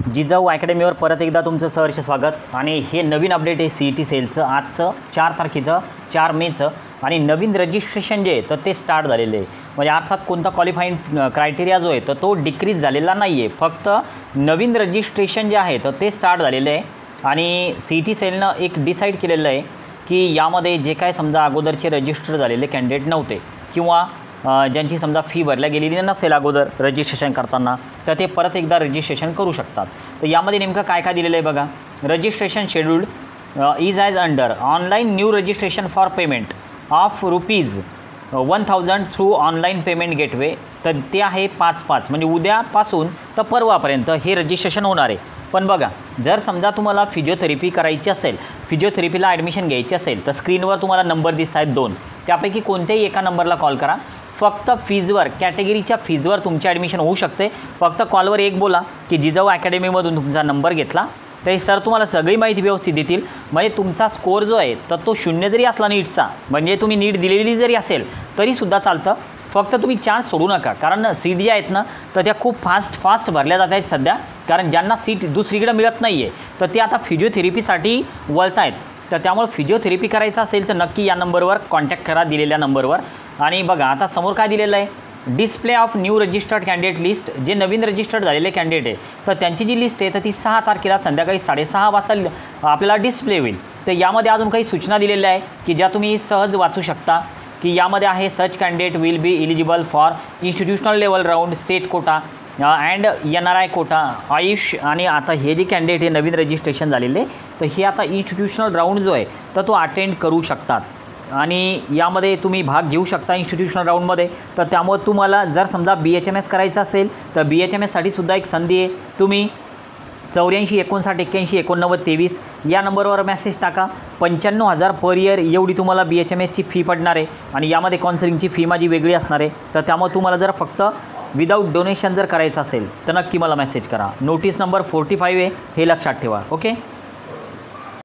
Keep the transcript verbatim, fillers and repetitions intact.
जिजाऊ अकॅडमीवर परत एकदा तुमचं सहर्ष स्वागत। आणि हे नवीन अपडेट आहे सी ई टी सेलचं आजचं चार तारखेचं चार मेचं आणि नवीन रजिस्ट्रेशन जे आहे तर ते स्टार्ट झालेलं आहे। म्हणजे अर्थात कोणता क्वालिफाईंग क्रायटेरिया जो आहे तर तो डिक्रीज झालेला नाही आहे, फक्त नवीन रजिस्ट्रेशन जे आहे तर ते स्टार्ट झालेलं आहे। आणि सी ई टी सेलनं एक डिसाईड केलेलं आहे की यामध्ये जे काय समजा अगोदरचे रजिस्टर झालेले कॅन्डिडेट नव्हते किंवा ज्यांची समजा फी भरल्या गेलेली नसेल अगोदर रजिस्ट्रेशन करताना तर ते परत एकदा रजिस्ट्रेशन करू शकतात। तर यामध्ये नेमकं काय काय दिलेलं आहे बघा। Registration scheduled is as under online new registration for payment of rupees one thousand through online payment gateway. तर ते आहे पाच पाच म्हणजे उद्यापासून तर परवापर्यंत हे रजिस्ट्रेशन होणार आहे। पण बघा, जर समजा तुम्हाला फिजिओथेरपी करायची असेल, फिजिओथेरपीला ॲडमिशन घ्यायची असेल तर स्क्रीनवर तुम्हाला नंबर दिसत आहेत दोन, त्यापैकी कोणत्याही एका नंबरला कॉल करा। फक्त फीजवर कॅटेगरीच्या फीजवर तुमची ॲडमिशन होऊ शकते। फक्त कॉलवर एक बोला की जिजाऊ अकॅडमीमधून तुमचा नंबर घेतला, तर सर तुम्हाला सगळी माहिती व्यवस्थित देतील। म्हणजे तुमचा स्कोअर जो आहे तर तो शून्य जरी असला नीटचा, म्हणजे तुम्ही नीट दिलेली जरी असेल तरीसुद्धा चालतं। फक्त तुम्ही चान्स सोडू नका, कारण सीट ज्या आहेत ना तर त्या खूप फास्ट फास्ट भरल्या जात आहेत सध्या, कारण ज्यांना सीट दुसरीकडे मिळत नाही आहे तर ते आता फिजिओथेरपीसाठी वळत आहेत। तर त्यामुळे फिजिओथेरपी करायचं असेल तर नक्की या नंबरवर कॉन्टॅक्ट करा, दिलेल्या नंबरवर। आणि बघा आता समोर काय दिलेलं आहे, display of new registered candidate list. जे नवीन रजिस्टर्ड झालेले कॅन्डिडेट आहे तर त्यांची जी लिस्ट आहे तर ती सहा तारखेला संध्याकाळी साडेसहा वाजता आपल्याला डिस्प्ले होईल। तर यामध्ये अजून काही सूचना दिलेल्या आहे की ज्या तुम्ही सहज वाचू शकता, की यामध्ये आहे such candidate will be eligible for institutional level round, state quota and N R I quota, AYUSH. आणि आता हे जे कॅन्डिडेट हे नवीन रजिस्ट्रेशन झालेले तर हे आता इन्स्टिट्यूशनल राऊंड जो आहे तर तो अटेंड करू शकतात आणि यामध्ये तुम्ही भाग घेऊ शकता इन्स्टिट्यूशनल राऊंडमध्ये। तर त्यामुळे तुम्हाला जर समजा बी एच एम एस करायचं असेल तर बी एच एम एससाठी सुद्धा एक संधी आहे। तुम्ही चौऱ्याऐंशी एकोणसाठ एक्क्याऐंशी एकोणनव्वद तेवीस या नंबरवर मेसेज टाका। पंच्याण्णव हजार पर इयर एवढी तुम्हाला बी एच एम एसची फी पडणार आहे आणि यामध्ये काउन्सिलिंगची फी माझी वेगळी असणार आहे। तर त्यामुळे तुम्हाला जर फक्त विदाऊट डोनेशन जर करायचं असेल तर नक्की मला मेसेज करा। नोटीस नंबर फोर्टी फाईव्ह आहे हे लक्षात ठेवा। ओके।